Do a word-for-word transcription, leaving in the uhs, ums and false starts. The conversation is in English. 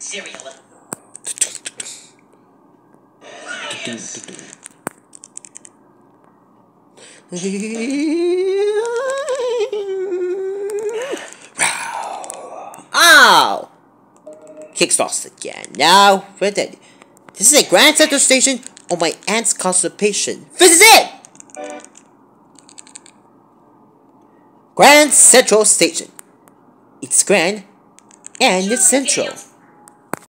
cereal. Ow! Kickstarts again. Now, we're dead. This is a Grand Central Station on my aunt's constipation. This is it! Grand Central Station. It's grand and it's central.